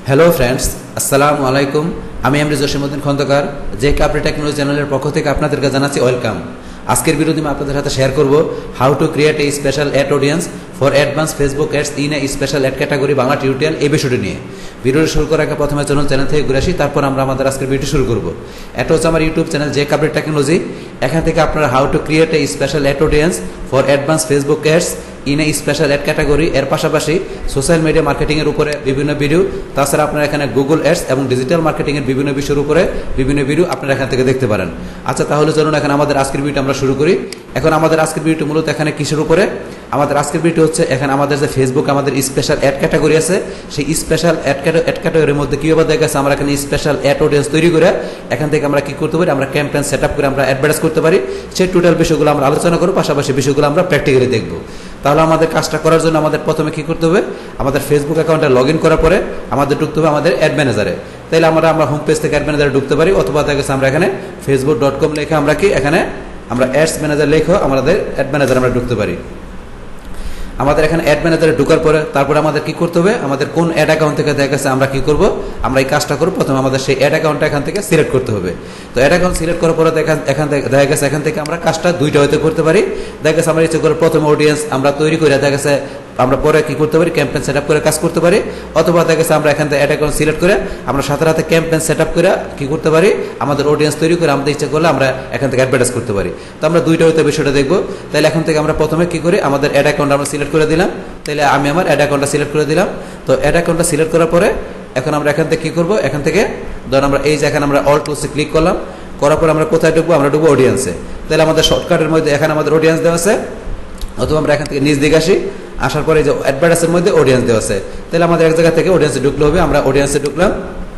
Hello friends, আসসালামু আলাইকুম। আমি এমডি জসিমউদ্দিন খন্দকার, যে কাপড়ি টেকনোলজি চ্যানেলের পক্ষ থেকে আপনাদেরকে জানাচ্ছি ওয়েলকাম। আজকের ভিডিওতে আমি আপনাদের সাথে শেয়ার করব how to create a special ad audience for advance Facebook ads in a special ad category Bangla tutorial, এই বিষয়টি নিয়ে। ভিডিওটি শুরু করার আগে প্রথমে চলুন চ্যানেল থেকে ঘুরে আসি, তারপর আমরা আমাদের আজকের ভিডিও শুরু করব। এটা হচ্ছে আমার ইউটিউব চ্যানেল যে কাপড়ি টেকনোলজি। এখান থেকে আপনারা how to create a special ad audience for advance Facebook ads in a special ad category, এর পাশাপাশি সোশ্যাল মিডিয়া মার্কেটিংয়ের উপরে বিভিন্ন ভিডিও, তাছাড়া আপনারা এখানে গুগল অ্যাডস এবং ডিজিটাল মার্কেটিংয়ের বিভিন্ন বিষয়ের উপরে বিভিন্ন ভিডিও আপনারা এখান থেকে দেখতে পারেন। আচ্ছা, তাহলে চলুন এখন আমাদের আজকের ভিডিওটা আমরা শুরু করি। এখন আমাদের আজকের ভিডিওটি মূলত এখানে কিসের উপরে? আমাদের আজকের ভিডিও হচ্ছে এখানে আমাদের যে ফেসবুক আমাদের স্পেশাল অ্যাড ক্যাটাগরি আছে, সেই স্পেশাল অ্যাড ক্যাটাগরির মধ্যে কীভাবে দেখা গেছে আমরা এখানে স্পেশাল অ্যাড অডিয়েন্স তৈরি করে এখান থেকে আমরা কী করতে পারি, আমরা ক্যাম্পেইন সেট আপ করে আমরা অ্যাডভার্টাইজ করতে পারি। সেই টোটাল বিষয়গুলো আমরা আলোচনা করব, পাশাপাশি বিষয়গুলো আমরা প্র্যাকটিক্যালি দেখব। তাহলে আমাদের কাজটা করার জন্য আমাদের প্রথমে কী করতে হবে, আমাদের ফেসবুক অ্যাকাউন্টে লগ ইন করার পরে আমাদের ঢুকতে হবে আমাদের অ্যাড ম্যানেজারে। তাইলে আমরা হোম পেজ থেকে অ্যাড ম্যানেজারে ঢুকতে পারি, অথবা দেখা গেছে আমরা এখানে facebook.com লিখে আমরা কি এখানে আমরা অ্যাডস ম্যানেজার লিখেও আমাদের অ্যাড ম্যানেজার আমরা ঢুকতে পারি। আমাদের এখানে অ্যাড ম্যানেজারে ঢোকার পরে তারপরে আমাদের কি করতে হবে, আমাদের কোন অ্যাড অ্যাকাউন্ট থেকে দেখা গেছে আমরা কি করব, আমরা এই কাজটা করব। প্রথমে আমাদের সেই অ্যাড অ্যাকাউন্টটা এখান থেকে সিলেক্ট করতে হবে। তো অ্যাড অ্যাকাউন্ট সিলেক্ট করার পরে দেখা গেছে এখান থেকে আমরা কাজটা দুইটা হতে করতে পারি। দেখা গেছে আমরা ইচ্ছে করে প্রথমে অডিয়েন্স আমরা তৈরি করে দেখা গেছে আমরা পরে কি করতে পারি, ক্যাম্পেইন সেট আপ করে কাজ করতে পারি, অথবা দেখা গেছে আমরা এখান থেকে অ্যাড অ্যাকাউন্ট সিলেক্ট করে আমরা সাথে সাথে ক্যাম্পেইন সেট আপ করে কি করতে পারি, আমাদের অডিয়েন্স তৈরি করে আমাদের ইচ্ছা করলে আমরা এখান থেকে অ্যাডভার্টাইজ করতে পারি। তো আমরা দুইটা হতে বিষয়টা দেখবো। তাহলে এখন থেকে আমরা প্রথমে কি করি, আমাদের অ্যাড অ্যাকাউন্ট আমরা সিলেক্ট করে দিলাম। তাহলে আমি আমার অ্যাড অ্যাকাউন্টটা সিলেক্ট করে দিলাম। তো অ্যাড অ্যাকাউন্টটা সিলেক্ট করার পরে এখন আমরা এখান থেকে কী করবো, এখান থেকে ধরুন আমরা এই যে এখানে আমরা অল টুলসে ক্লিক করলাম, করার পরে আমরা কোথায় ঢুকবো, আমরা ঢুকবো অডিয়েন্সে। তাহলে আমাদের শর্টকাটের মধ্যে এখানে আমাদের অডিয়েন্স দেওয়া আছে, অথবা আমরা এখান থেকে নিচ দিকে আসি, আসার পরে যে অ্যাডভার্টাইজের মধ্যে অডিয়েন্স দেওয়া আছে। তাহলে আমাদের এক জায়গা থেকে অডিয়েন্সে ঢুকলে হবে, আমরা অডিয়েন্সে ঢুকলাম।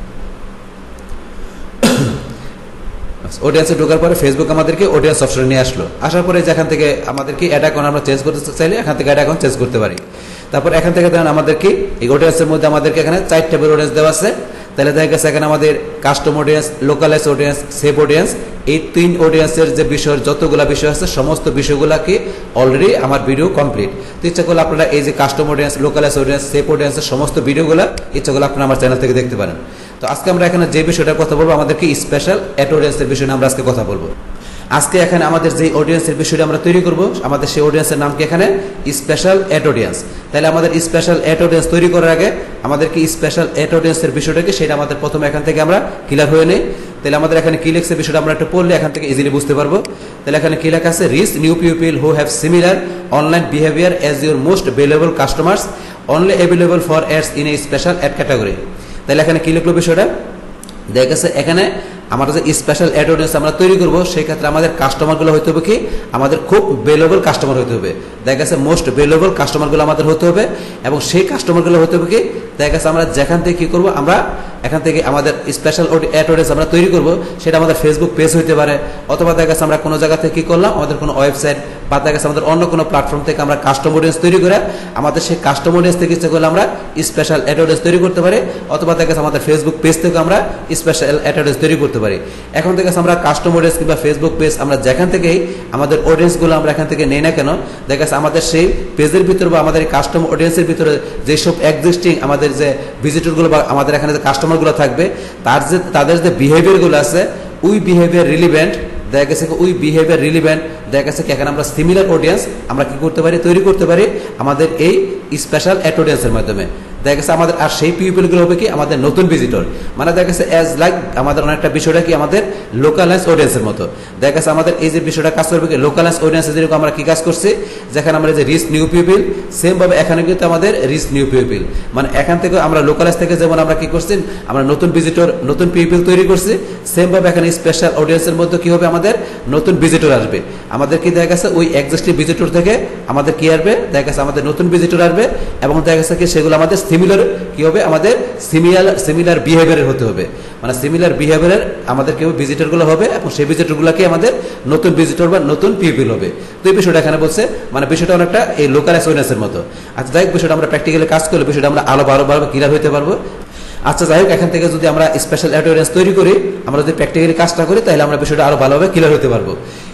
অডিয়েন্সে ঢোকার পরে ফেসবুক আমাদেরকে অডিয়েন্স অপশনে নিয়ে আসলো। আসার পরে যেখান থেকে আমাদের কি অ্যাড অ্যাকাউন্ট আমরা চেঞ্জ করতে চাইলে এখান থেকে অ্যাড অ্যাকাউন্ট চেঞ্জ করতে পারি। তারপর এখান থেকে দেখেন আমাদের কি এই অডিয়েন্সের মধ্যে আমাদেরকে এখানে 4 টাইপের অডিয়েন্স দেওয়া আছে। তাহলে দেখা গেছে এখানে আমাদের custom audience, lookalike audience, save audience, এই 3 অডিয়েন্সের যে বিষয়ের যতগুলা বিষয় আছে সমস্ত বিষয়গুলোকে অলরেডি আমার ভিডিও কমপ্লিট। তো ইচ্ছা করলে আপনারা এই যে custom audience, lookalike audience, save অডিয়েন্সের সমস্ত ভিডিওগুলো ইচ্ছা করলে আপনারা আমার চ্যানেল থেকে দেখতে পারেন। তো আজকে আমরা এখানে যে বিষয়টার কথা বলবো, আমাদেরকে স্পেশাল অ্যাড অডিয়েন্সের বিষয় নিয়ে আমরা আজকে কথা বলবো। আজকে এখানে আমাদের যে অডিয়েন্সের বিষয়টা আমরা তৈরি করব, আমাদের সেই অডিয়েন্সের নাম কি এখানে স্পেশাল অ্যাড অডিয়েন্স। তাহলে আমাদের স্পেশাল অ্যাড অডিয়েন্স তৈরি করার আগে আমাদেরকে স্পেশাল অ্যাড অডিয়েন্সের বিষয়টা কি সেটা আমাদের প্রথমে এখান থেকে আমরা ক্লিয়ার হয়ে নেই। তাহলে আমাদের এখানে কি লেখছে বিষয়টা আমরা একটু পড়লে এখান থেকে ইজিলি বুঝতে পারবো। তাহলে এখানে কি লেখা আছে, reach new people who have similar online behaviour as your most valuable customers only available for ads in a special ad category. তাহলে এখানে কি লিখলো বিষয়টা, দেখা গেছে এখানে আমরা যে স্পেশাল অ্যাড অডিয়েন্স আমরা তৈরি করবো সেই ক্ষেত্রে আমাদের কাস্টমারগুলো হতে হবে কি, আমাদের খুব ভ্যালুয়েবল কাস্টমার হতে হবে। দেখা গেছে মোস্ট ভ্যালুয়েবল কাস্টমারগুলো আমাদের হতে হবে, এবং সেই কাস্টমারগুলো হতে হবে কি, দেখা গেছে আমরা যেখান থেকে কি করবো, আমরা এখান থেকে আমাদের স্পেশাল অ্যাড অডিয়েন্স আমরা তৈরি করবো, সেটা আমাদের ফেসবুক পেজ হতে পারে, অথবা দেখা গেছে আমরা কোনো জায়গা থেকে কি করলাম, আমাদের কোনো ওয়েবসাইট বা দেখা গেছে আমাদের অন্য কোনো প্ল্যাটফর্ম থেকে আমরা কাস্টম অডিয়েন্স তৈরি করে আমাদের সেই কাস্টম অডিয়েন্স থেকে ইচ্ছা করলে আমরা স্পেশাল অ্যাড অডিয়েন্স তৈরি করতে পারি, অথবা দেখা গেছে আমাদের ফেসবুক পেজ থেকে আমরা স্পেশাল অ্যাড অডিয়েন্স তৈরি করতে পারি। এখন থেকে আমরা কাস্টম অডিয়েন্স কিংবা ফেসবুক পেজ আমরা যেখান থেকেই আমাদের অডিয়েন্সগুলো আমরা এখান থেকে নেই না কেন, দেখা গেছে আমাদের সেই পেজের ভিতরে বা আমাদের কাস্টম অডিয়েন্সের ভিতরে যেসব এক্সিস্টিং আমাদের যে ভিজিটরগুলো বা আমাদের এখানে যে কাস্টমারগুলো থাকবে তাদের যে বিহেভিয়ারগুলো আছে, ওই বিহেভিয়ার রিলিভেন্ট দেখা গেছে ওই বিহেভিয়ার রিলিভেন্ট দেখা গেছে এখানে আমরা সিমিলার অডিয়েন্স আমরা কি করতে পারি, তৈরি করতে পারি আমাদের এই স্পেশাল অ্যাড অডিয়েন্সের মাধ্যমে। দেখা গেছে আমাদের আর সেই পিপলগুলো হবে কি আমাদের নতুন ভিজিটর, মানে দেখা গেছে অ্যাজ লাইক আমাদের অনেকটা বিষয়টা কি আমাদের লোকালাইজ অডিয়েন্সের মতো। দেখা গেছে আমাদের এই যে বিষয়টা কাজ করবে কি লোকালাইজ অডিয়েন্সে যেরকম আমরা কি কাজ করছি, যেখানে আমরা যে রিচ নিউ পিপল, সেম ভাবে এখানে কিন্তু আমাদের রিচ নিউ পিপল, মানে এখান থেকে আমরা লোকালাইজ থেকে যেমন আমরা কি করছি, আমরা নতুন ভিজিটর নতুন পিপল তৈরি করছি, সেম ভাবে এখানে স্পেশাল অডিয়েন্সের মধ্যে কি হবে, আমাদের নতুন ভিজিটর আসবে। আমাদের কি দেখা গেছে ওই এক্সিস্টিং ভিজিটর থেকে আমাদের কি আসবে, দেখা গেছে আমাদের নতুন ভিজিটর আসবে, এবং দেখা গেছে কি সেগুলো আমাদের সিমিলার কি হবে, আমাদের সিমিলার বিহেভিয়ারের হতে হবে, মানে সিমিলার বিহেভিয়ারের আমাদের কেউ ভিজিটরগুলো হবে, এবং সেই ভিজিটরগুলোকে আমাদের নতুন ভিজিটর বা নতুন পিপল হবে। তো এই বিষয়টা এখানে বলছে, মানে বিষয়টা অনেকটা এই লোকালাইজ অডিয়েন্সের মতো। আচ্ছা যাই হোক, বিষয়টা আমরা প্র্যাকটিক্যালি কাজ করলে বিষয়টা আমরা আরো ভালোভাবে ক্লিয়ার হতে পারবো। আচ্ছা যাই হোক, এখান থেকে যদি আমরা স্পেশাল অ্যাড অডিয়েন্স তৈরি করি, আমরা যদি প্র্যাকটিক্যালি কাজটা করি, তাহলে আমরা বিষয়টা আরো ভালোভাবে ক্লিয়ার হতে পারবো।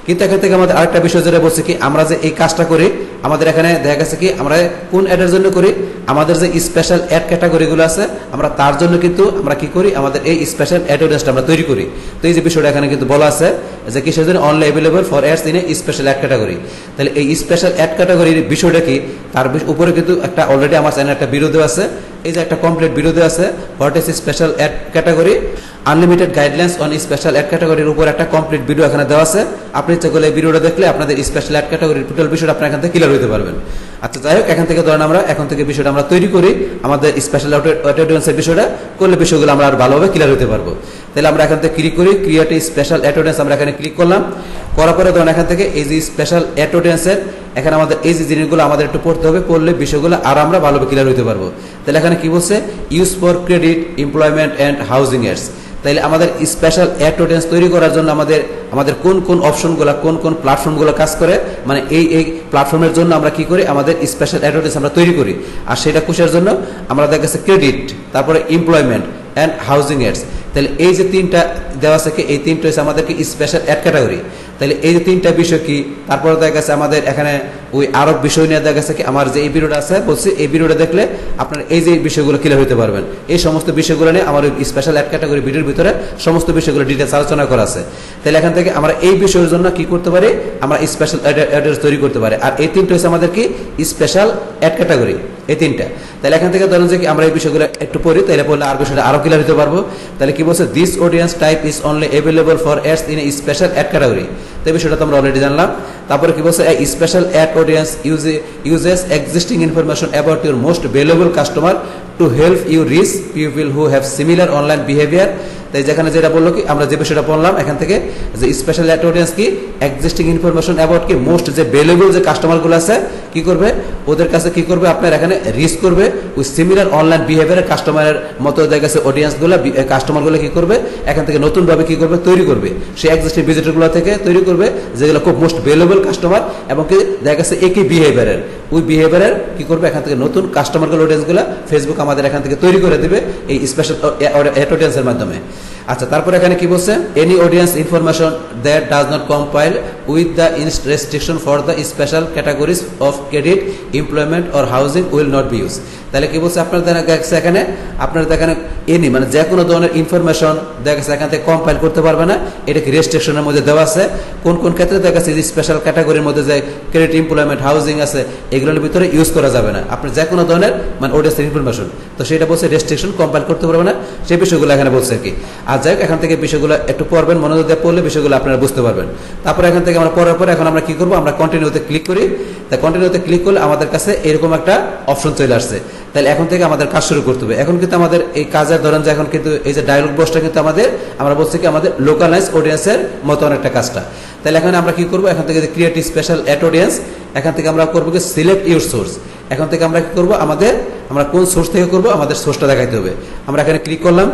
কিন্তু এখান থেকে আমাদের আরেকটা বিষয় যেটা বলছে কি আমরা যে এই কাজটা করি আমাদের এখানে দেখা গেছে কি আমরা কোন অ্যাডের জন্য করি আমাদের যে স্পেশাল অ্যাড ক্যাটাগরিগুলো আছে আমরা তার জন্য কিন্তু আমরা কি করি আমাদের এই স্পেশাল অ্যাড অডিয়েন্সটা আমরা তৈরি করি। তো এই যে বিষয়টা এখানে কিন্তু বলা আছে যে কিসের জন্য only available for ads in a special ad category. তাহলে এই স্পেশাল অ্যাড ক্যাটাগরির বিষয়টা কি তার উপরে কিন্তু একটা অলরেডি আমার চ্যানেলে একটা ভিডিও দেওয়া আছে, এই যে একটা কমপ্লিট ভিডিও দেওয়া আছে what is special ad category unlimited guidelines on special ad ক্যাটাগরির উপর একটা কমপ্লিট ভিডিও এখানে দেওয়া আছে। আপনি ইচ্ছা করলে এই ভিডিওটা দেখলে আপনাদের স্পেশাল অ্যাড ক্যাটাগরির টোটাল বিষয়টা আপনার এখান থেকে ক্লিয়ার হতে পারবেন। আচ্ছা যাই হোক এখান থেকে ধরেন আমরা এখন থেকে বিষয়টা আমরা তৈরি করি আমাদের স্পেশাল অডিয়েন্সের বিষয়টা করলে বিষয়গুলো আমরা আর ভালোভাবে ক্লিয়ার হতে পারবো। তাহলে আমরা এখান থেকে ক্লিক করি ক্রিয়েট স্পেশাল অডিয়েন্স আমরা এখানে ক্লিক করলাম, করার পরে ধরেন এখান থেকে এই যে স্পেশাল অডিয়েন্সের এখানে আমাদের এই যে জিনিসগুলো আমাদের একটু পড়তে হবে, পড়লে বিষয়গুলো আর আমরা ভালোভাবে ক্লিয়ার হতে পারবো। তাহলে এখানে কি বলছে use for credit employment and housing ads. তাহলে আমাদের স্পেশাল অডিয়েন্স তৈরি করার জন্য আমাদের কোন কোন অপশনগুলো কোন কোন প্ল্যাটফর্মগুলো কাজ করে মানে এই প্ল্যাটফর্মের জন্য আমরা কি করি আমাদের স্পেশাল অডিয়েন্স আমরা তৈরি করি। আর সেটা কোষের জন্য আমরা দেখা গেছে ক্রেডিট তারপরে এমপ্লয়মেন্ট অ্যান্ড হাউজিং এডস। তাহলে এই যে তিনটা দেওয়া আছে এই তিনটা হচ্ছে আমাদেরকে স্পেশাল অ্যাড ক্যাটাগরি। তাহলে এই যে তিনটা বিষয় কি তারপরে দেখা গেছে আমাদের এখানে ওই আরো বিষয় নিয়ে দেখা গেছে কি আমার যে এই ভিডিওটা আছে বলছি এই ভিডিওটা দেখলে আপনার এই যে বিষয়গুলো ক্লিয়ার হতে পারবেন। এই সমস্ত বিষয়গুলো নিয়ে আমার ওই স্পেশাল অ্যাড ক্যাটাগরি ভিডিওর ভিতরে সমস্ত বিষয়গুলো ডিটেলস আলোচনা করা আছে। তাহলে এখান থেকে আমরা এই বিষয়ের জন্য কি করতে পারি আমরা স্পেশাল অ্যাড্রেস তৈরি করতে পারি। আর এই তিনটা হচ্ছে আমাদের কি স্পেশাল অ্যাড ক্যাটাগরি এই তিনটা। তাহলে এখান থেকে ধরেন যে কি আমরা এই বিষয়গুলো একটু পড়ি তাহলে পড়লে আর বিষয়টা আরো ক্লিয়ার হতে পারবো। তাহলে কি বলছে this audience type is only available for ads in a special ad category. তো এই বিষয়টা তো আমরা অলরেডি জানলাম। তারপরে কি বলছে a special ad audience uses existing information about your most valuable customer to help you reach people who have similar online behavior। তাই যেখানে যেটা বললো কি আমরা যে বিষয়টা বললাম এখান থেকে যে স্পেশাল অ্যাড অডিয়েন্স কি এক্সিস্টিং ইনফরমেশন অ্যাবাউট কি মোস্ট যে ভ্যালুয়েবল যে কাস্টমারগুলো আছে কি করবে ওদের কাছে কি করবে আপনার এখানে রিচ করবে ওই সিমিলার অনলাইন বিহেভিয়ারের কাস্টমারের মতো দেখা গেছে অডিয়েন্সগুলো কাস্টমারগুলো কি করবে এখান থেকে নতুনভাবে কি করবে তৈরি করবে সেই এক্সিস্টিং ভিজিটরগুলো থেকে তৈরি করবে যেগুলো খুব মোস্ট ভ্যালুয়েবল কাস্টমার এবং কি দেখা গেছে একই বিহেভিয়ারের ওই বিহেভিয়ারের কি করবে এখান থেকে নতুন কাস্টমারগুলো অডিয়েন্সগুলো ফেসবুক আমাদের এখান থেকে তৈরি করে দিবে এই স্পেশাল অ্যাড অডিয়েন্সের মাধ্যমে। আচ্ছা তারপরে এখানে কি বলছে any audience information that does not compile with the restriction for the special categories of credit employment or housing will not be use. তাহলে কি বলছে আপনার দেখা গেছে এখানে আপনার এখানে এনি মানে যে কোনো ধরনের ইনফরমেশন দেখা গেছে এখান থেকে কম্পাইল করতে পারবে না, এটা কি রেস্ট্রিকশনের মধ্যে দেওয়া আছে কোন কোন ক্ষেত্রে দেখা গেছে যে স্পেশাল ক্যাটাগরির মধ্যে যে ক্রেডিট এমপ্লয়মেন্ট হাউজিং আছে এগুলোর ভিতরে ইউজ করা যাবে না আপনি যে কোনো ধরনের মানে অডিয়েন্সের ইনফরমেশন। তো সেটা বলছে রেস্ট্রিকশন কম্পাইল করতে পারবে না সেই বিষয়গুলো এখানে বলছে কি। আর যাই হোক এখান থেকে বিষয়গুলো একটু পড়বেন মনোযোগ দিয়ে পড়লে বিষয়গুলো আপনারা বুঝতে পারবেন। তারপরে এখান থেকে আমরা পড়ার পরে এখন আমরা কি করবো আমরা কন্টিনিউতে ক্লিক করি। তাই কন্টিনিউতে ক্লিক করলে আমাদের কাছে এরকম একটা অপশন চলে আসছে। তাহলে এখন থেকে আমাদের কাজ শুরু করতে হবে। এখন কিন্তু আমাদের এই কাজের ধরেন যে এখন কিন্তু এই যে ডায়লগ বক্সটা কিন্তু আমরা বলছি কি আমাদের লোকালাইজ অডিয়েন্সের মতো অনেকটা কাজটা। তাহলে এখানে আমরা কি করবো এখান থেকে যে ক্রিয়েট স্পেশাল অ্যাড অডিয়েন্স এখান থেকে আমরা করবো কি সিলেক্ট ইউর সোর্স। এখন থেকে আমরা কি করবো আমরা কোন সোর্স থেকে করবো আমাদের সোর্সটা দেখাইতে হবে। আমরা এখানে ক্লিক করলাম,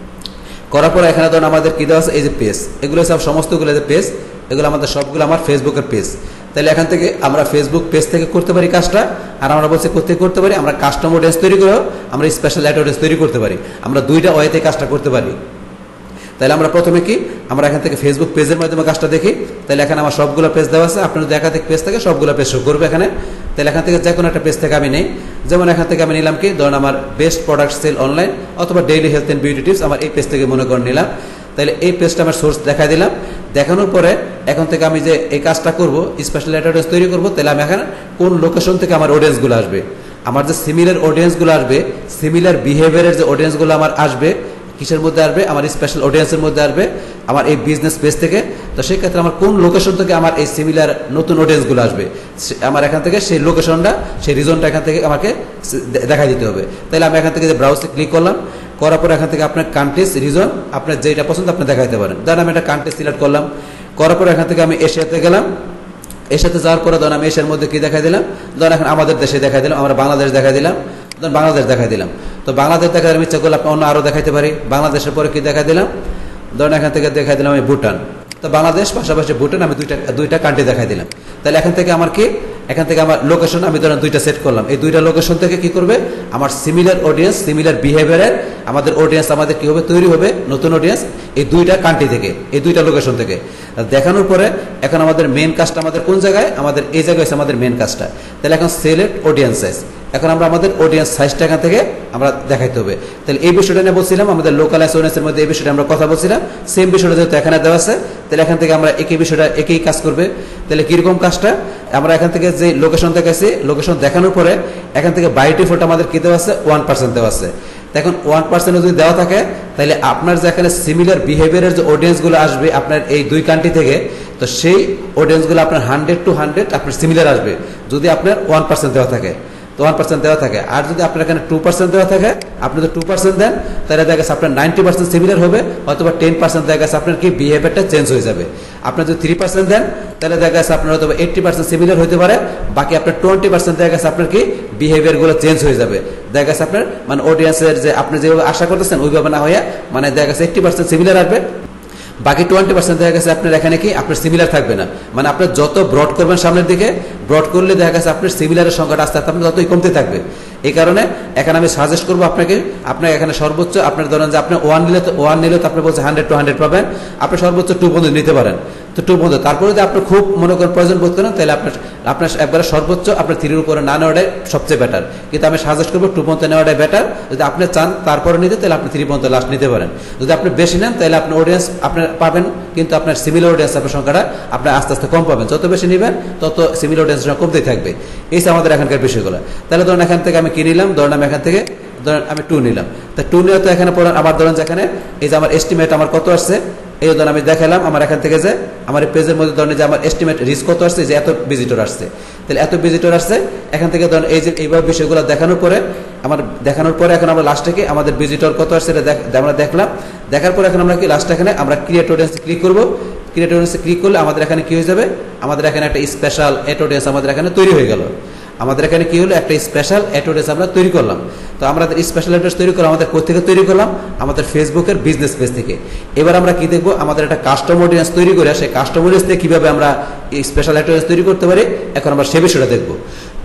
করার পর এখানে ধরুন আমাদের কি দেওয়া আছে এই যে পেজ এগুলো সব সমস্তগুলো যে পেজ এগুলো আমাদের সবগুলো আমার ফেসবুকের পেজ। তাহলে এখান থেকে আমরা ফেসবুক পেজ থেকে করতে পারি কাজটা। আর আমরা বলছি কোথায় করতে পারি আমরা কাস্টম অডিয়েন্স তৈরি করেও আমরা স্পেশাল অ্যাড অডিয়েন্স তৈরি করতে পারি, আমরা দুইটা ওয়েতে কাজটা করতে পারি। তাহলে আমরা প্রথমে কি আমরা এখান থেকে ফেসবুক পেজের মাধ্যমে কাজটা দেখি। তাহলে এখানে আমার সবগুলো পেজ দেওয়া আছে, আপনার যদি একাধিক পেজ থেকে সবগুলো পেজ শো করবে এখানে। তাহলে এখান থেকে যে কোনো একটা পেজ থেকে আমি নেই, যেমন এখান থেকে আমি নিলাম কি ধরুন আমার বেস্ট প্রোডাক্ট সেল অনলাইন অথবা daily health and beauty tips আমার এই পেজ থেকে মনে করে নিলাম। তাহলে এই পেজটা আমার সোর্স দেখাই দিলাম, দেখানোর পরে এখন থেকে আমি যে এই কাজটা করবো স্পেশাল অ্যাড অডিয়েন্স তৈরি করবো। তাহলে আমি এখানে কোন লোকেশন থেকে আমার অডিয়েন্সগুলো আসবে, আমার যে সিমিলার অডিয়েন্সগুলো আসবে সিমিলার বিহেভিয়ারের যে অডিয়েন্সগুলো আমার আসবে কিসের মধ্যে আসবে আমার স্পেশাল অডিয়েন্সের মধ্যে আসবে আমার এই বিজনেস পেজ থেকে। তো সেই ক্ষেত্রে আমার কোন লোকেশন থেকে আমার এই সিমিলার নতুন অডিয়েন্সগুলো আসবে আমার এখান থেকে সেই লোকেশনটা সেই রিজনটা এখান থেকে আমাকে দেখা দিতে হবে। তাহলে আমি এখান থেকে যে ব্রাউজে ক্লিক করলাম, করার পর এখান থেকে আপনার কান্ট্রিজ রিজন আপনার যেটা পছন্দ আপনি দেখাইতে পারেন। ধরেন আমি একটা কান্ট্রি সিলেক্ট করলাম, করার পর এখান থেকে আমি এশিয়াতে গেলাম, এশিয়াতে যাওয়ার পরে ধরেন আমি এশিয়ার মধ্যে কি দেখাই দিলাম ধরেন এখন আমাদের দেশে দেখাই দিলাম, আমরা বাংলাদেশ দেখাই দিলাম, ধরেন বাংলাদেশ দেখাই দিলাম। তো বাংলাদেশ দেখাই আমি ইচ্ছা করলে আপনি অন্য আরও দেখাইতে পারি। বাংলাদেশের পরে কি দেখাই দিলাম ধরেন এখান থেকে দেখাই দিলাম আমি ভুটান। তো বাংলাদেশ পাশাপাশি ভুটান আমি দুইটা কান্ট্রি দেখাই দিলাম। তাহলে এখান থেকে আমার কি এখান থেকে আমার লোকেশন আমি ধরেন দুইটা সেট করলাম, এই দুইটা লোকেশন থেকে কি করবে আমার সিমিলার অডিয়েন্স সিমিলার বিহেভিয়ারের আমাদের অডিয়েন্স আমাদের কি হবে তৈরি হবে নতুন অডিয়েন্স এই দুইটা কান্ট্রি থেকে এই দুইটা লোকেশন থেকে দেখানোর পরে এখন আমাদের মেন কাজটা আমাদের কোন জায়গায় আমাদের এই জায়গায় হচ্ছে আমাদের মেন কাজটা। তাহলে এখন সিলেক্ট অডিয়েন্স সাইজ, এখন আমরা আমাদের অডিয়েন্স সাইজটা এখান থেকে আমরা দেখাইতে হবে। তাহলে এই বিষয়টা নিয়ে বলছিলাম আমাদের লোকাল অডিয়েন্সের মধ্যে এই বিষয়টা আমরা কথা বলছিলাম, সেম বিষয়টা যেহেতু এখানে দেওয়া আছে তাহলে এখান থেকে আমরা একই বিষয়টা একই কাজ করবে। তাহলে কিরকম কাজটা আমরা এখান থেকে যে লোকেশন দেখাইছি লোকেশন দেখানোর পরে এখান থেকে বাই ডিফল্ট আমাদের কি দেওয়া আছে 1% দেওয়া আছে। এখন 1% যদি দেওয়া থাকে তাহলে আপনার যে এখানে সিমিলার বিহেভিয়ারের যে অডিয়েন্সগুলো আসবে আপনার এই দুই কান্ট্রি থেকে, তো সেই অডিয়েন্সগুলো আপনার 100 to 100 আপনার সিমিলার আসবে যদি আপনার 1% দেওয়া থাকে, তো 1% দেওয়া থাকে। আর যদি আপনার এখানে 2% দেওয়া থাকে আপনি তো 2% দেন তাহলে দেখা গেছে আপনার 90% সিমিলার হবে, অথবা 10% দেখা গেছে আপনার কি বিহেভিয়ারটা চেঞ্জ হয়ে যাবে। আপনার যদি 3% দেন তাহলে দেখা গেছে আপনার হয়তো 80% সিমিলার হতে পারে, বাকি আপনার 20% দেখা গেছে আপনার কি বিহেভিয়ারগুলো চেঞ্জ হয়ে যাবে। দেখা গেছে আপনার মানে অডিয়েন্সের যে আপনি যেভাবে আশা করতেছেন ওইভাবে না হয়ে মানে দেখা গেছে 80% সিমিলার আসবে, বাকি 20% দেখা গেছে আপনার এখানে কি আপনার সিমিলার থাকবে না। মানে আপনি যত ব্রড করবেন সামনের দিকে ব্রড করলে দেখা গেছে আপনার সিমিলারের সংখ্যাটা আস্তে আস্তে আপনার ততই কমতে থাকবে। এই কারণে এখানে আমি সাজেস্ট করবো আপনাকে এখানে সর্বোচ্চ আপনার ধরেন যে আপনি 1 নিলে তো আপনি বলছে 100 to 100 পাবেন, আপনি সর্বোচ্চ 2 পর্যন্ত নিতে পারেন। তো 2 পর্যন্ত তারপরে যদি আপনি খুব মনে করেন প্রয়োজন বোধ করেন তাহলে আপনার একবারে সর্বোচ্চ আপনার 3-এর উপরে না নেওয়াটাই সবচেয়ে বেটার, কিন্তু আমি সাজেস্ট করবো 2 পর্যন্ত নেওয়াটাই বেটার। যদি আপনি চান তারপরে নিতে তাহলে আপনি 3 পর্যন্ত লাস্ট নিতে পারেন। যদি আপনি বেশি নেন তাহলে আপনি অডিয়েন্স আপনার পাবেন কিন্তু আপনার সিমিলার অডিয়েন্স আপনার সংখ্যাটা আপনার আস্তে আস্তে কম পাবেন, যত বেশি নেবেন তত সিমিলার অডিয়েন্স কমতেই থাকবে। এই আমাদের এখানকার বিষয়গুলো। তাহলে ধরেন এখান থেকে আমি কি নিলাম, ধরেন আমি এখান থেকে ধরেন আমি 2 নিলাম, তা 2 নিয়ে তো এখানে পড়েন আবার ধরেন যেখানে এই যে আমার এস্টিমেট আমার কত আসছে এই ধরেন আমি দেখালাম আমার এখান থেকে যে আমার পেজের মধ্যে ধরেন যে আমার এস্টিমেট রিচ কত আসছে যে এত ভিজিটর আসছে, তাহলে এত ভিজিটর আসছে এখান থেকে ধরেন এই যে এইভাবে বিষয়গুলো দেখানোর পরে এখন আমরা লাস্টে কি আমাদের ভিজিটর কত আসছে এটা আমরা দেখলাম, দেখার পরে এখন আমরা কি লাস্টে এখানে আমরা ক্রিয়েট অডিয়েন্সে ক্লিক করব। ক্রিয়েট অডিয়েন্সে ক্লিক করলে আমাদের এখানে কি হয়ে যাবে আমাদের এখানে একটা স্পেশাল এড অডিয়েন্স আমাদের এখানে তৈরি হয়ে গেল। আমাদের এখানে কি হলো একটা স্পেশাল এড অডিয়েন্স আমরা তৈরি করলাম। তো আমরা স্পেশাল এড অডিয়েন্স তৈরি করলাম আমাদের কোথা থেকে তৈরি করলাম আমাদের ফেসবুকের বিজনেস পেজ থেকে। এবার আমরা কি দেখবো আমাদের একটা কাস্টম অডিয়েন্স তৈরি করে সেই কাস্টম অডিয়েন্স থেকে কিভাবে আমরা এই স্পেশাল এড অডিয়েন্স তৈরি করতে পারি এখন আমরা সে বিষয়টা দেখবো।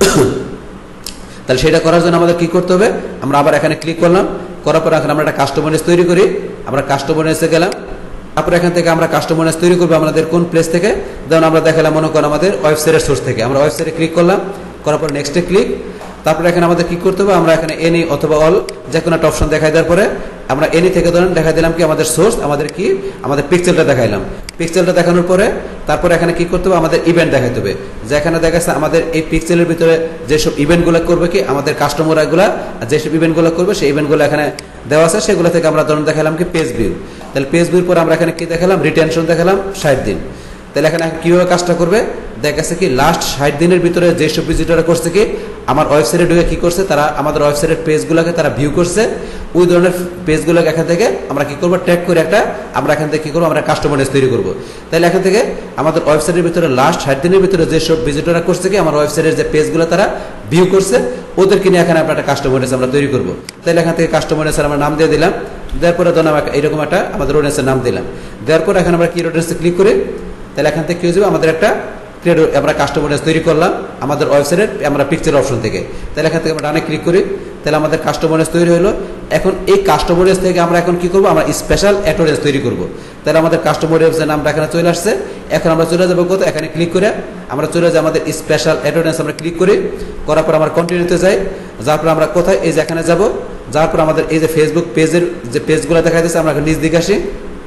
তাহলে সেটা করার জন্য আমাদের কি করতে হবে আমরা আবার এখানে ক্লিক করলাম, করার পর এখন আমরা একটা কাস্টম অডিয়েন্স তৈরি করি। আমরা কাস্টম অডিয়েন্সে গেলাম, তারপরে এখান থেকে আমরা কাস্টম অডিয়েন্স তৈরি করবো আমাদের কোন প্লেস থেকে, যেমন আমরা দেখালাম মনে করেন আমাদের ওয়েবসাইটের সোর্স থেকে। আমরা ওয়েবসাইটে ক্লিক করলাম, করার পর নেক্সটে ক্লিক, তারপরে এখানে আমাদের কি করতে হবে আমরা এখানে এনি অথবা অল যে কোনো একটা অপশন দেখাই দেওয়ার পরে আমরা এনি থেকে ধরেন দেখা দিলাম কি আমাদের সোর্স আমাদের কি আমাদের পিক্সেলটা দেখাইলাম। পিক্সেলটা দেখানোর পরে তারপরে এখানে কি করতে হবে আমাদের ইভেন্ট দেখাইতে হবে, যেখানে দেখাচ্ছে আমাদের এই পিক্সেলের ভিতরে যেসব ইভেন্টগুলো করবে কি আমাদের কাস্টমারগুলো যেসব ইভেন্টগুলো করবে সেই ইভেন্টগুলো এখানে দেওয়া আছে, সেগুলো থেকে আমরা ধরুন দেখালাম কি পেজ ভিউ। তাহলে পেজ ভিউর পর আমরা এখানে কি দেখালাম রিটেনশন দেখালাম 60 দিন। তাহলে এখানে কিভাবে কাজটা করবে দেখাচ্ছে কি লাস্ট 60 দিনের ভিতরে যেসব ভিজিটররা করছে কি আমার ওয়েবসাইটে ঢুকে কি করছে তারা আমাদের ওয়েবসাইটের পেজগুলোকে তারা ভিউ করছে, ওই ধরনের পেজগুলোকে এখান থেকে আমরা কি করবো ট্যাগ করে একটা আমরা এখান থেকে কি করবো আমরা কাস্টমার অডিয়েন্স তৈরি করবো। তাহলে এখান থেকে আমাদের ওয়েবসাইটের ভিতরে লাস্ট 60 দিনের ভিতরে যেসব ভিজিটররা করছে কি আমার ওয়েবসাইটের যে পেজগুলো তারা ভিউ করছে ওদেরকে নিয়ে এখানে আমরা একটা কাস্টমার অডিয়েন্স আমরা তৈরি করবো। তাহলে এখান থেকে কাস্টমার অডিয়েন্সের আমরা নাম দিয়ে দিলাম, দেওয়ার পরে ধরুন আমরা এরকম একটা আমাদের অডিয়েন্সের নাম দিলাম, দেওয়ার পরে এখন আমরা কি অডিয়েন্সে ক্লিক করি, তাহলে এখান থেকে কি হয়ে যাবে আমাদের একটা আমরা কাস্টমার অডিয়েন্স তৈরি করলাম আমাদের ওয়েবসাইটের আমরা পিকচার অপশন থেকে। তাহলে এখান থেকে আমরা ডানে ক্লিক করি, তাহলে আমাদের কাস্টমার অডিয়েন্স তৈরি হলো। এখন এই কাস্টমার অডিয়েন্স থেকে আমরা এখন কি করবো আমরা স্পেশাল এড অডিয়েন্স তৈরি করবো। তাহলে আমাদের কাস্টমার অডিয়েন্সের নামটা এখানে চলে আসছে, এখন আমরা চলে যাবো কোথায় এখানে ক্লিক করে আমরা চলে যাই আমাদের স্পেশাল এড অডিয়েন্স আমরা ক্লিক করি, করার পর আমরা কন্টিনিউতে যাই, যার পর আমরা কোথায় এই যে এখানে যাবো, যার পর আমাদের এই যে ফেসবুক পেজের যে পেজগুলো দেখা যাচ্ছে আমরা নিচ দিকে আসি,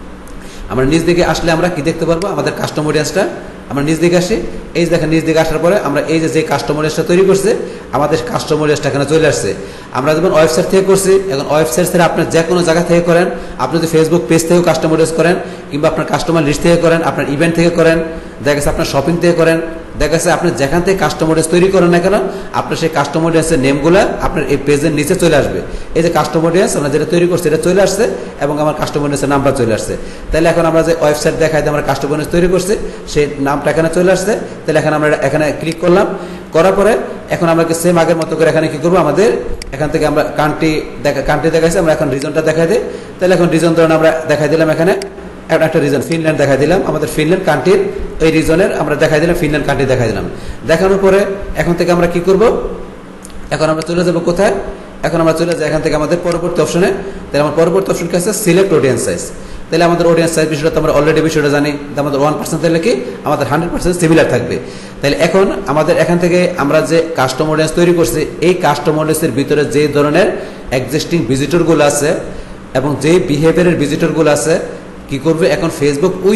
আমরা নিচ দিকে আসলে আমরা কি দেখতে পারবো আমাদের কাস্টমার অডিয়েন্সটা আমরা নিচ দিকে আসি, এই দেখেন নিচ দিকে আসার পরে আমরা এই যে কাস্টমার অডিয়েন্সটা তৈরি করছে আমাদের কাস্টমার অডিয়েন্সটা এখানে চলে আসছে। আমরা যখন ওয়েবসাইট থেকে করছি এখন ওয়েবসাইট থেকে আপনার যে কোনো জায়গা থেকে করেন, আপনি যদি ফেসবুক পেজ থেকেও কাস্টমার অডিয়েন্স করেন কিংবা আপনার কাস্টমার লিস্ট থেকে করেন, আপনার ইভেন্ট থেকে করেন, দেখা গেছে আপনার শপিং থেকে করেন, দেখা যাচ্ছে আপনি যেখান থেকে কাস্টমার অডিয়েন্স তৈরি করেন না কেন আপনার সেই কাস্টমার অডিয়েন্সের নেমগুলো আপনার এই পেজের নিচে চলে আসবে। এই যে কাস্টমার অডিয়েন্স আমরা যেটা তৈরি করছি এটা চলে আসছে এবং আমার কাস্টমার অডিয়েন্সের নামটা চলে আসছে। তাহলে এখন আমরা যে ওয়েবসাইট দেখাই আমরা কাস্টমার অডিয়েন্স তৈরি করছি সেই নামটা এখানে চলে আসছে। তাহলে এখন আমরা এখানে ক্লিক করলাম, করার পরে এখন আমরা সেম আগের মতো করে এখানে কি করবো আমাদের এখান থেকে আমরা কান্ট্রি দেখাইছি আমরা এখন রিজনটা দেখাই দিই। তাহলে এখন রিজন ধরেন আমরা দেখাই দিলাম এখানে একটা রিজন ফিনল্যান্ড দেখাই দিলাম, আমাদের ফিনল্যান্ড কান্ট্রির এই রিজনের আমরা দেখাই দিলাম, ফিনল্যান্ড কান্ট্রি দেখাই দিলাম। দেখানোর পরে এখন থেকে আমরা কি করব, এখন আমরা চলে যাব কোথায়, এখন আমরা চলে যাই এখান থেকে আমাদের পরবর্তী অপশনে। তাহলে আমার পরবর্তী অপশন কি আছে, সিলেক্ট অডিয়েন্স সাইজ। তাহলে আমাদের অডিয়েন্স সাইজ বিষয়টা তো আমরা অলরেডি বিষয়টা জানি, আমাদের 1% তাহলে কি আমাদের 100% সিমিলার থাকবে। তাহলে এখন আমাদের এখান থেকে আমরা যে কাস্টম অডিয়েন্স তৈরি করছি, এই কাস্টম অডিয়েন্সের ভিতরে যে ধরনের এক্সিস্টিং ভিজিটরগুলো আছে এবং যে বিহেভিয়ারের ভিজিটরগুলো আছে কি করবে, এখন ফেসবুক ওই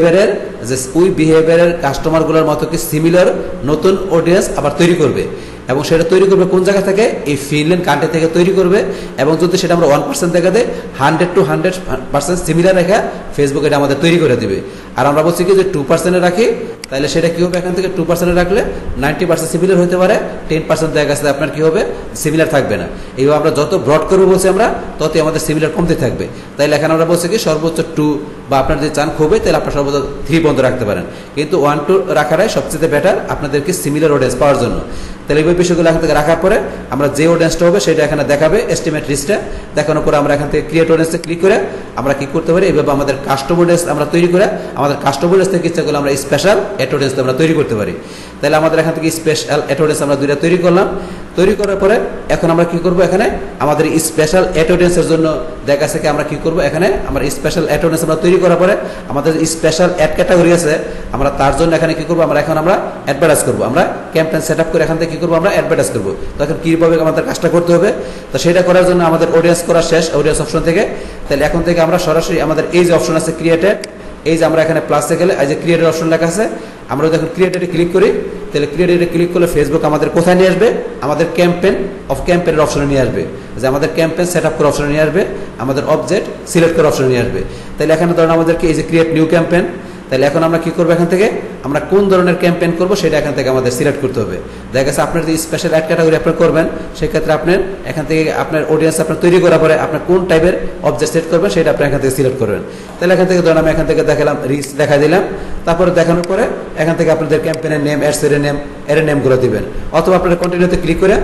বিহেভিয়ারের কাস্টমারগুলোর মতো কি সিমিলার নতুন অডিয়েন্স আবার তৈরি করবে। এবং সেটা তৈরি করবে কোন জায়গা থেকে, এই ফিনল্যান্ড কান্ট্রি থেকে তৈরি করবে। এবং যদি সেটা আমরা 1% দেখা দেয়, 100 to 100% সিমিলার রেখা ফেসবুক এটা আমাদের তৈরি করে দিবে। আর আমরা বলছি কি যে 2% রাখি, তাহলে সেটা কি হবে, এখান থেকে 2% রাখলে 90% সিমিলার হতে পারে, 10% দেখা গেছে আপনার কি হবে, সিমিলার থাকবে না। এইভাবে আমরা যত ব্রড করবো বলছি আমরা, ততই আমাদের সিমিলার কমতে থাকবে। তাইলে এখানে আমরা বলছি কি সর্বোচ্চ 2, বা আপনার যদি চান খুবই তাহলে আপনার সর্বোচ্চ 3 পর্যন্ত রাখতে পারেন, কিন্তু 1-2 রাখাটাই সবচেয়ে বেটার আপনাদেরকে সিমিলার অডিয়েন্স পাওয়ার জন্য। তাহলে এই বিষয়গুলো এখান থেকে রাখার পরে আমরা যে অডিয়েন্সটা হবে সেটা এখানে দেখাবে, এস্টিমেট লিস্টে দেখানোর পরে আমরা এখান থেকে ক্রিয়েট অডিয়েন্সে ক্লিক করে আমরা কি করতে পারি, এইভাবে আমাদের কাস্টম অডিয়েন্স আমরা তৈরি করে আমাদের কাস্টম অডিয়েন্স থেকে ইচ্ছা করলে আমরা স্পেশাল অ্যাড অডিয়েন্স আমরা তৈরি করতে পারি। তাহলে আমাদের এখান থেকে স্পেশাল অ্যাড অডিয়েন্স আমরা 2টা তৈরি করলাম। তৈরি করার পরে এখন আমরা কি করব, এখানে আমাদের স্পেশাল অ্যাড অডিয়েন্সের জন্য দেখা আছে কি আমরা কি করব, এখানে আমরা স্পেশাল অ্যাড অডিয়েন্স আমরা তৈরি করার পরে আমাদের স্পেশাল অ্যাড ক্যাটাগরি আছে, আমরা তার জন্য এখানে কি করব, আমরা অ্যাডভার্টাইজ করব, আমরা ক্যাম্পেইন সেটআপ করে এখান থেকে কি করব, আমরা অ্যাডভার্টাইজ করব। তো এখন কিভাবে আমাদের কাজটা করতে হবে, তো সেটা করার জন্য আমাদের অডিয়েন্স করা শেষ, অডিয়েন্স অপশন থেকে। তাহলে এখন থেকে আমরা সরাসরি আমাদের এই যে অপশন আছে ক্রিয়েটেড, এই যে আমরা এখানে প্লাসে গেলে এই যে ক্রিয়েটেড অপশন লেখা আছে, আমরা যখন ক্রিয়েটেডে ক্লিক করি, তাহলে ক্রিয়েটেডে ক্লিক করলে ফেসবুক আমাদের কোথায় নিয়ে আসবে, আমাদের ক্যাম্পেইনের অপশনে নিয়ে আসবে, যে আমাদের ক্যাম্পেইন সেটআপ করার অপশনে নিয়ে আসবে, আমাদের অবজেক্ট সিলেক্ট করার অপশনে নিয়ে আসবে। তাহলে এখানে ধরুন আমাদেরকে এই যে ক্রিয়েট নিউ ক্যাম্পেইন, তাহলে এখন আমরা কি করবো, এখান থেকে আমরা কোন ধরনের ক্যাম্পেইন করবো সেটা এখান থেকে আমাদের সিলেক্ট করতে হবে। দেখা গেছে আপনার যদি স্পেশাল অ্যাড ক্যাটাগরি আপনার করবেন, সেক্ষেত্রে আপনার এখান থেকে আপনার অডিয়েন্স আপনার তৈরি করার পরে আপনার কোন টাইপের অবজেক্ট সেট করবেন সেটা আপনি এখান থেকে সিলেক্ট করবেন। তাহলে এখান থেকে ধরুন আমি এখান থেকে দেখালাম রিচ দেখা দিলাম, তারপরে দেখানোর পরে এখান থেকে আপনাদের ক্যাম্পেইনের নেম, অ্যাডসের নেম, এর নেমগুলো দিবেন, অথবা আপনারা কন্টিনিউতে ক্লিক করে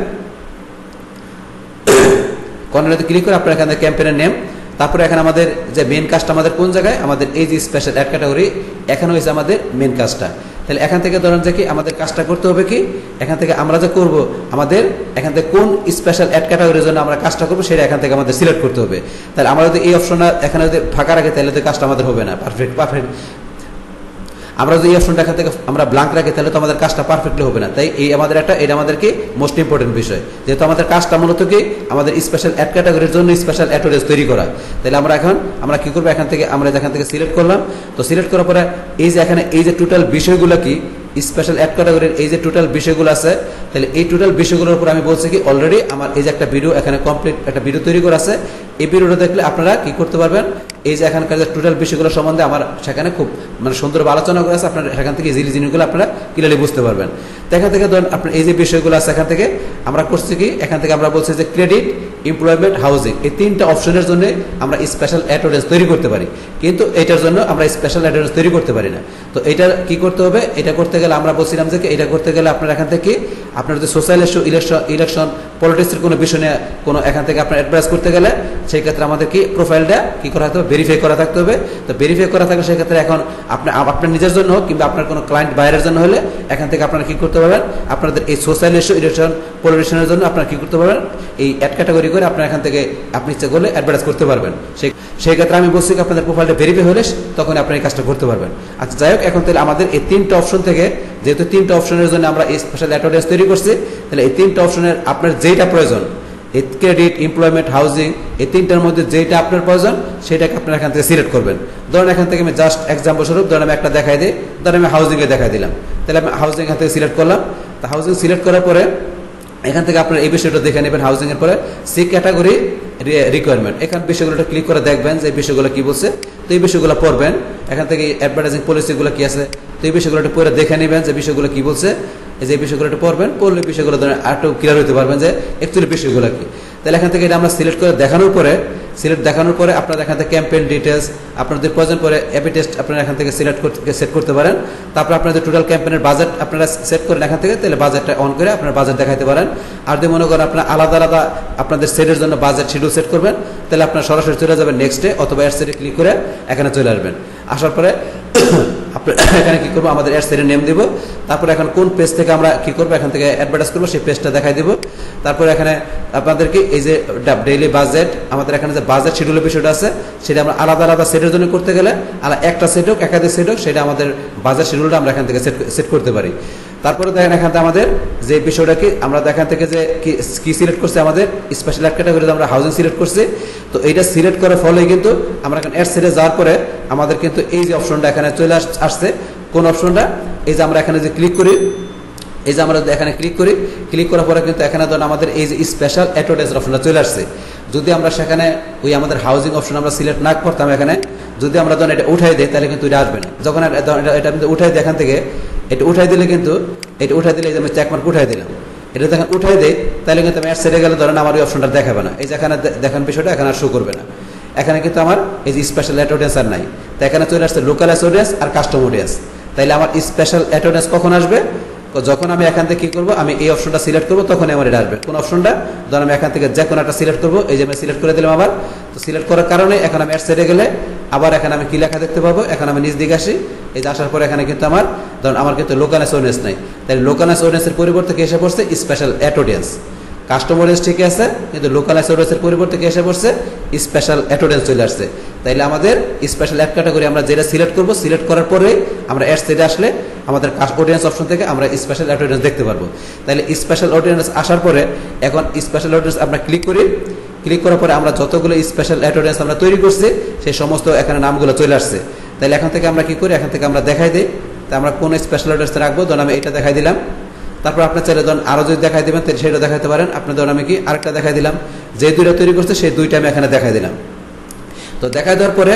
আপনার এখানে ক্যাম্পেইনের নেম, তারপরে এখানে আমাদের যে মেন কাজটা আমাদের কোন জায়গায়, আমাদের এই যে স্পেশাল অ্যাড ক্যাটাগরি এখানে হয়েছে আমাদের মেন কাজটা। তাহলে এখান থেকে ধরেন যে কি আমাদের কাজটা করতে হবে কি, এখান থেকে আমরা যে করব আমাদের এখান থেকে কোন স্পেশাল অ্যাড ক্যাটাগরির জন্য আমরা কাজটা করবো সেটা এখান থেকে আমাদের সিলেক্ট করতে হবে। তাহলে আমরা যদি এই অপশনটা এখানে যদি ফাঁকা রাখি তাহলে তো কাজটা আমাদের হবে না পারফেক্ট। আমরা যদি এই অপশনটা এখান থেকে আমরা ব্ল্যাঙ্ক রাখি তাহলে তো আমাদের কাজটা পারফেক্টলি হবে না। তাই এই আমাদের এটা আমাদেরকে মোস্ট ইম্পর্টেন্ট বিষয়, যেহেতু আমাদের কাজটা মূলত কি আমাদের স্পেশাল অ্যাড ক্যাটাগরির জন্য স্পেশাল অ্যাড অডিয়েন্স তৈরি করা। তাহলে আমরা কি করবো, এখান থেকে সিলেক্ট করলাম। তো সিলেক্ট করার পরে এই যে এখানে এই যে টোটাল বিষয়গুলো কি স্পেশাল অ্যাড ক্যাটাগরির এই যে টোটাল বিষয়গুলো আছে, তাহলে এই টোটাল বিষয়গুলোর উপর আমি বলছি কি অলরেডি আমার এই যে একটা ভিডিও এখানে কমপ্লিট একটা ভিডিও তৈরি করা আছে। এই ভিডিওটা দেখলে আপনারা কি করতে পারবেন, এই যে এখানকার যে টোটাল বিষয়গুলো সম্বন্ধে আমার সেখানে খুব সুন্দরভাবে আলোচনা করা আছে, আপনারা সেখান থেকে ইজিলি জিনিসগুলো আপনারা ক্লিয়ারলি বুঝতে পারবেন। তো এখান থেকে ধরেন আপনার এই যে বিষয়গুলো আছে এখান থেকে আমরা করছি কি, এখান থেকে আমরা বলছি যে ক্রেডিট, এমপ্লয়মেন্ট, হাউজিং এই 3টা অপশনের জন্য আমরা স্পেশাল অ্যাড অডিয়েন্স তৈরি করতে পারি, কিন্তু এটার জন্য আমরা স্পেশাল অ্যাড অডিয়েন্স তৈরি করতে পারি না। তো এটা কি করতে হবে, এটা করতে গেলে আমরা বলছিলাম যে এটা করতে গেলে আপনার এখান থেকে আপনার যদি সোশ্যাল ইস্যু, ইলেকশন, পলিটিক্সের কোনো বিষয় নিয়ে কোনো এখান থেকে আপনার অ্যাডভাইস করতে গেলে সেই ক্ষেত্রে আমাদের কি প্রোফাইলটা কি করা থাকতে হবে, ভেরিফাই করা থাকতে হবে। তো ভেরিফাই করা থাকলে সেক্ষেত্রে এখন আপনার নিজের জন্য হোক কিংবা আপনার কোনো ক্লায়েন্ট বাইরের জন্য হলে এখান থেকে আপনারা কি করতে পারবেন, আপনাদের এই সোশ্যাল ইস্যু, ইলেকশন, পলিটিশনের জন্য আপনারা কি করতে পারবেন, এই অ্যাড ক্যাটাগরি করে আপনার এখান থেকে আপনি ইচ্ছে করলে অ্যাডভার্টাইজ করতে পারবেন। সেই ক্ষেত্রে আমি বলছি কি আপনাদের প্রোফাইলটা ভেরিফাই হলে তখন আপনি এই কাজটা করতে পারবেন। আচ্ছা যাই হোক, এখন তাহলে আমাদের এই 3টা অপশন থেকে যেহেতু 3টা অপশনের জন্য আমরা স্পেশাল অ্যাড অডিয়েন্স তৈরি করছি, তাহলে এই 3টা অপশনের আপনার যেটা প্রয়োজন, এই ক্রেডিট, এমপ্লয়মেন্ট, হাউজিং এই 3টার মধ্যে যেটা আপনার প্রয়োজন সেটাকে আপনার এখান থেকে সিলেক্ট করবেন। ধরেন এখান থেকে আমি জাস্ট এক্সাম্পল স্বরূপ ধরেন আমি একটা দেখাই দিই, ধরেন আমি হাউজিংয়ে দেখাই দিলাম। তাহলে আমি হাউজিং এখান থেকে সিলেক্ট করলাম। তো হাউজিং সিলেক্ট করার পরে এখান থেকে আপনার এই বিষয়টা দেখে নেবেন, হাউজিং এর পরে সি ক্যাটাগরি রিকোয়ারমেন্ট, এখান বিষয়গুলোটা ক্লিক করে দেখবেন যে এই বিষয়গুলো কি বলছে। তো এই বিষয়গুলো পড়বেন, এখান থেকে অ্যাডভার্টাইজিং পলিসিগুলো কি আছে, তো এই বিষয়গুলো পড়ে দেখে নেবেন যে বিষয়গুলো কি বলছে। এই যে বিষয়গুলো পড়বেন, পড়লে বিষয়গুলো আরেকটু ক্লিয়ার হতে পারবেন যে অ্যাকচুয়ালি বিষয়গুলো কি। তাহলে এখান থেকে এটা আমরা সিলেক্ট করে দেখানোর পরে আপনারা এখান থেকে ক্যাম্পেইন ডিটেলস আপনাদের প্রয়োজন পরে এপি টেস্ট আপনারা এখান থেকে সেট করতে পারেন। তারপর আপনাদের টোটাল ক্যাম্পেইনের বাজেট আপনারা সেট করেন এখান থেকে, তাহলে বাজেটটা অন করে আপনারা বাজেট দেখাতে পারেন। আর যদি মনে করেন আপনারা আলাদা আলাদা আপনাদের সেটের জন্য বাজেট শিডিউল সেট করবেন, তাহলে আপনারা সরাসরি চলে যাবেন নেক্সটে অথবা এর সেটে ক্লিক করে এখানে চলে আসবেন। আসার পরে এখানে কি করবো আমাদের অ্যাড সেটের নেম দিব, তারপরে এখন কোন পেজ থেকে আমরা কি করবো এখান থেকে অ্যাডভার্টাইজ করবো সেই পেজটা দেখাই দিব। তারপরে এখানে আপনাদেরকে এই যে ডেইলি বাজেট, আমাদের এখানে যে বাজেট শিডিউলের বিষয়টা আছে সেটা আমরা আলাদা আলাদা সেটের জন্য করতে গেলে একটা সেট হোক একাধিক সেট হোক সেটা আমাদের বাজেট শিডিউলটা আমরা এখান থেকে সেট করতে পারি। তারপরে দেখেন এখান থেকে আমাদের যে বিষয়টা কি আমরা এখান থেকে যে কি সিলেক্ট করছি আমাদের স্পেশাল অ্যাড ক্যাটাগরিতে আমরা হাউজিং সিলেক্ট করছি। তো এইটা সিলেক্ট করার ফলে কিন্তু আমরা এখন অ্যাড সেটে যাওয়ার পরে আমাদের কিন্তু এই যে অপশনটা এখানে চলে আসছে, কোন অপশনটা, এই যে আমরা এখানে যে ক্লিক করি, এই যে আমরা এখানে ক্লিক করার পরে কিন্তু এখানে ধরুন আমাদের এই যে স্পেশাল অ্যাডভার্টাইজ অপশনটা চলে আসছে। যদি আমরা সেখানে ওই আমাদের হাউজিং অপশন আমরা সিলেক্ট না করতাম, এখানে যদি আমরা ধরুন এটা উঠাই দিই তাহলে কিন্তু এটা আসবে না। যখন এটা উঠাই দিই এখান থেকে, এটা উঠাই দিলে কিন্তু এটা উঠাই দিলে এই যে আমি চেকমার্ক উঠাই দিলাম, এটা যখন উঠাই দেয় তাহলে কিন্তু আমি অ্যাড সেটে গেলে ধরেন আমার ওই অপশনটা দেখাবে না, এই যে এখানে দেখান বিষয়টা এখানে আর শো করবে না। এখানে কিন্তু আমার এই যে স্পেশাল অ্যাডভার্টাইজ আর নাই, তাই এখানে চলে আসছে লোকাল অডিয়েন্স আর কাস্টম অডিয়েন্স। তাইলে আমার স্পেশাল অ্যাডভার্টাইজ কখন আসবে, যখন আমি এখান থেকে কি করবো আমি এই অপশনটা সিলেক্ট করবো তখনই আমার এটা আসবে। কোন অপশনটা, ধরুন আমি এখান থেকে যে কোনো একটা সিলেক্ট করবো, এই যে আমি সিলেক্ট করে দিলাম আবার। তো সিলেক্ট করার কারণে এখন আমি অ্যাড সেটে গেলে আবার এখানে আমি কি লেখা দেখতে পাবো, এখন আমি নিচ দিকে আসি, এই যে আসার পরে এখানে কিন্তু আমার কিন্তু লোকাল অডিয়েন্স নাই, তাই লোকাল অডিয়েন্সের পরিবর্তে কি এসে পড়ছে special ad audience. Custom audience ঠিক আছে, কিন্তু লোকাল অডিয়েন্সের পরিবর্তে কি এসে পড়ছে স্পেশাল অ্যাড অডিয়েন্স চলে আসছে। তাইলে আমাদের স্পেশাল অ্যাড ক্যাটাগরি আমরা যেটা সিলেক্ট করবো, সিলেক্ট করার পরে আমরা অ্যাড সেটে আসলে আমাদের অডিয়েন্স অপশন থেকে আমরা স্পেশাল অ্যাড অডিয়েন্স দেখতে পারবো। তাহলে স্পেশাল অডিয়েন্স আসার পরে এখন স্পেশাল অডিয়েন্স আমরা ক্লিক করি, ক্লিক করার পরে আমরা যতগুলো স্পেশাল অ্যাড অডিয়েন্স আমরা তৈরি করছি সেই সমস্ত এখানে নামগুলো চলে আসছে। তাহলে এখান থেকে আমরা কি করি, এখান থেকে আমরা দেখাই দিই, তা আমরা কোন স্পেশাল অডিয়েন্স রাখবো, ধরুন আমি এটা দেখাই দিলাম। তারপর আপনার চাইলে ধরুন আরও যদি দেখাই দেবেন তাহলে সেটা দেখাতে পারেন। আপনি ধরুন আমি কি আরেকটা দেখাই দিলাম, যে দুইটা তৈরি করছে সেই দুইটা আমি এখানে দেখাই দিলাম। তো দেখাই দেওয়ার পরে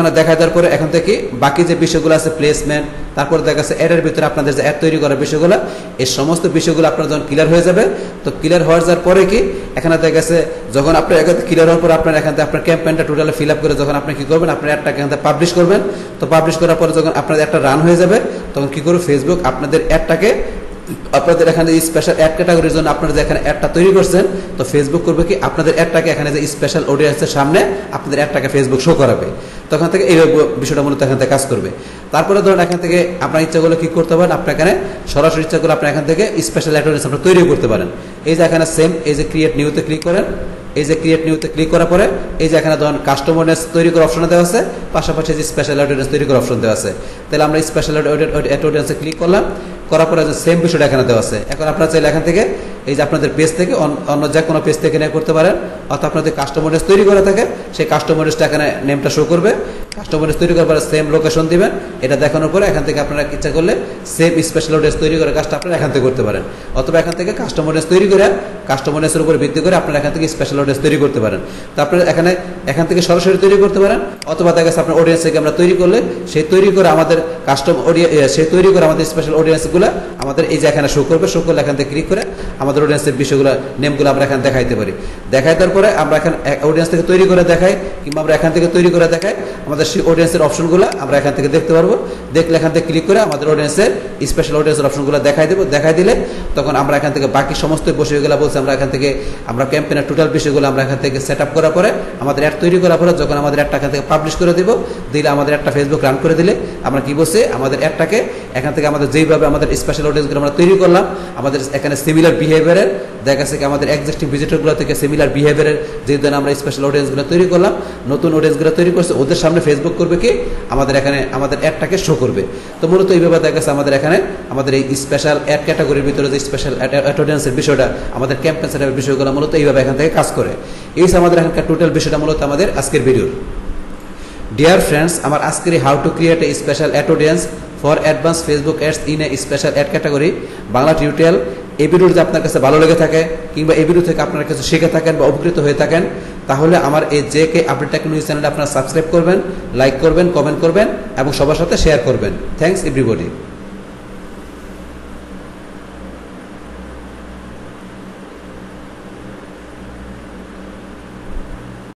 এখন থেকে বাকি যে বিষয়গুলো আছে প্লেসমেন্ট, তারপরে দেখা যাচ্ছে অ্যাডের ভিতরে আপনাদের যে অ্যাড তৈরি করার বিষয়গুলো, এই সমস্ত বিষয়গুলো আপনার যখন ক্লিয়ার হয়ে যাবে, তো ক্লিয়ার হয়ে যাওয়ার পরে কি এখানে দেখা গেছে যখন আপনার ক্লিয়ার হওয়ার পরে আপনার এখান থেকে আপনার ক্যাম্পেইনটা টোটালি ফিল আপ করে যখন আপনি কি করবেন, আপনার অ্যাডটা এখান থেকে পাবলিশ করবেন। তো পাবলিশ করার পরে যখন আপনাদের একটা রান হয়ে যাবে তখন কি করবে ফেসবুক আপনাদের অ্যাডটাকে, আপনাদের এখানে স্পেশাল অ্যাড ক্যাটাগরির জন্য আপনারা যে এখানে অ্যাডটা তৈরি করছেন, তো ফেসবুক করবে কি আপনাদের অ্যাডটাকে এখানে যে স্পেশাল অডিয়েন্সের সামনে আপনাদের অ্যাডটাকে ফেসবুক শো করাবে। তখন থেকে এই বিষয়টা মূলত এখান থেকে কাজ করবে। তারপরে ধরুন এখান থেকে আপনার ইচ্ছাগুলো কি করতে পারেন, আপনার এখানে সরাসরি ইচ্ছাগুলো আপনি এখান থেকে স্পেশাল অ্যাড আপনারা তৈরি করতে পারেন। এই যে এখানে সেম এই যে ক্রিয়েট নিউতে ক্লিক করেন, এই যে ক্রিয়েট নিউতে ক্লিক করার পরে এই যে এখানে ধরুন কাস্টম অডিয়েন্স তৈরি করার অপশন দেওয়া আছে, পাশাপাশি যে স্পেশাল অডিয়েন্স তৈরি করার অপশন দেওয়া আছে। তাহলে আমরা স্পেশাল অডিয়েন্সে ক্লিক করলাম, করার পরে সেম বিষয়টা এখানে দেওয়া আছে। এখন আপনারা চাইলে এখান থেকে এই যে আপনাদের পেজ থেকে অন্য যে কোনো পেজ থেকে নিয়ে করতে পারেন, অর্থাৎ আপনাদের কাস্টম অডিয়েন্স তৈরি করা থাকে সেই কাস্টম অডিয়েন্সটা এখানে নেমটা শো করবে। কাস্টম অডিয়েন্স তৈরি করার পরে সেম লোকেশন দিবেন, এটা দেখানোর পরে এখান থেকে আপনারা ইচ্ছা করলে সেম স্পেশাল অডিয়েন্স তৈরি করার কাজটা আপনারা এখান থেকে করতে পারেন, অথবা এখান থেকে কাস্টম অডিয়েন্স তৈরি করে কাস্টম অডিয়েন্সের উপর ভিত্তি করে আপনারা এখান থেকে স্পেশাল অডিয়েন্স তৈরি করতে পারেন। তো আপনারা এখান থেকে সরাসরি তৈরি করতে পারেন, অথবা দেখা গেছে আপনার অডিয়েন্স থেকে আমরা তৈরি করলে সেই তৈরি করে আমাদের কাস্টম তৈরি করে আমাদের স্পেশাল অডিয়েন্সগুলো আমাদের এই যে এখানে শো করবে। শো করলে এখান থেকে ক্লিক করে আমাদের অডিয়েন্সের বিষয়গুলো নেমগুলো আমরা এখানে দেখাইতে পারি। দেখাই দেওয়ার পরে আমরা এখানে অডিয়েন্স থেকে তৈরি করে দেখাই, কিংবা আমরা এখান থেকে তৈরি করে দেখাই আমাদের সেই অডিয়েন্সের অপশনগুলো আমরা এখান থেকে দেখতে পারবো। দেখলে এখান থেকে ক্লিক করে আমাদের অডিয়েন্সের স্পেশাল অডিয়েন্সের অপশনগুলো দেখাই দেবো। দেখাই দিলে তখন আমরা এখান থেকে বাকি সমস্ত বিষয়গুলো বলছি আমরা এখান থেকে আমরা ক্যাম্পেইনের টোটাল বিষয়গুলো আমরা এখান থেকে সেট আপ করার পরে আমাদের অ্যাড তৈরি করার পরে যখন আমাদের অ্যাডটা এখান থেকে পাবলিশ করে দিব, দিলে আমাদের একটা ফেসবুক রান করে দিলে আমরা কি বলছি আমাদের অ্যাডটাকে এখান থেকে আমাদের যেইভাবে আমাদের স্পেশাল অডিয়েন্সগুলো আমরা তৈরি করলাম আমাদের এখানে সিমিলার বিহেভিয়ারের দেখা গেছে কি আমাদের এক্সিস্টিং ভিজিটরগুলো থেকে সিমিলার বিহেভিয়ারের যে ধরনের আমরা স্পেশাল অডিয়েন্সগুলো তৈরি করলাম, নতুন অডিয়েন্সগুলো তৈরি করছে, ওদের সামনে ফেসবুক করবে কি আমাদের এখানে আমাদের অ্যাডটাকে শো করবে। তো মূলত এইভাবে দেখা গেছে আমাদের এখানে আমাদের এই স্পেশাল অ্যাড ক্যাটাগরির ভিতরে যে স্পেশাল অ্যাড অডিয়েন্সের বিষয়টা আমাদের ক্যাম্পেইন সেটআপের বিষয়গুলো মূলত এইভাবে এখান থেকে কাজ করে। এই আমাদের এখানকার টোটাল বিষয়টা মূলত আমাদের আজকের ভিডিওর। ডিয়ার ফ্রেন্ডস, আমার আজকের how to create a special ad audience for advance Facebook ads in a special ad category Bangla tutorial, এই ভিডিও যদি আপনার কাছে ভালো লেগে থাকে কিংবা এই ভিডিও থেকে আপনারা কিছু শিখে থাকেন বা উপকৃত হয়ে থাকেন, তাহলে আমার এই জেকে আপডেট টেকনোলজি চ্যানেলটা আপনারা সাবস্ক্রাইব করবেন, লাইক করবেন, কমেন্ট করবেন এবং সবার সাথে শেয়ার করবেন। Thanks everybody.